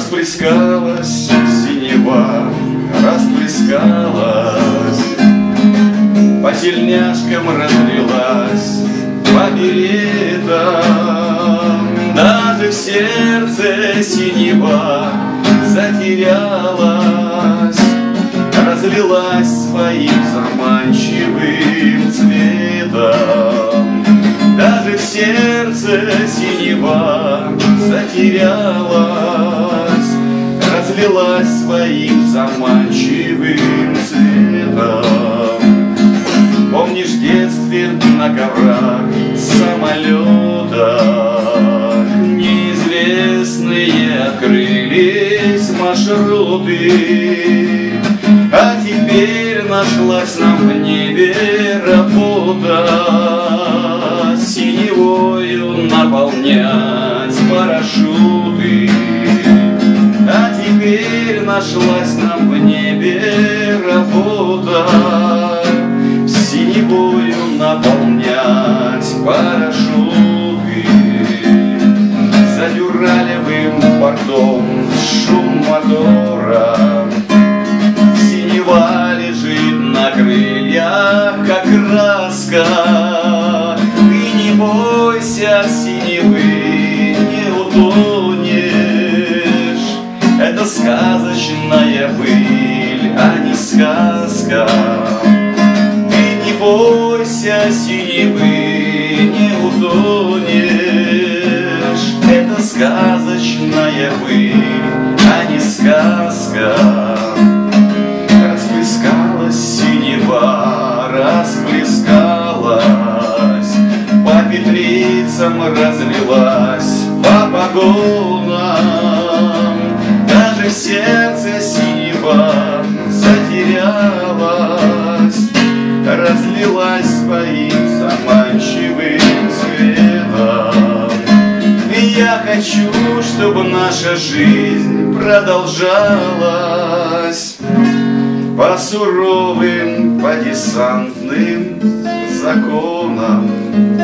Расплескалась синева, расплескалась, по тельняшкам разлилась, по беретам. Даже в сердце синева затерялась, разлилась своим заманчивым цветом. Даже в сердце синева затерялась, разлилась своим заманчивым цветом. Помнишь, в детстве на коврах самолета неизвестные открылись маршруты, а теперь нашлась нам в небе работа синевою наполнять парашюты. А теперь нашлась нам в небе работа синевою наполнять парашюты. За дюралевым бортом шум мотора, синева лежит на крыльях, как краска. Ты не бойся синевы, не утонешь. Это сказочная быль, а не сказка. Ты не бойся синевы, не утонешь. Это сказочная быль, а не сказка. Расплескалась синева, расплескалась, по петлицам разлилась, по погонам. Даже в сердце синева затерялась, разлилась своим заманчивым цветом. Я хочу, чтобы наша жизнь продолжалась по суровым, по десантным законам.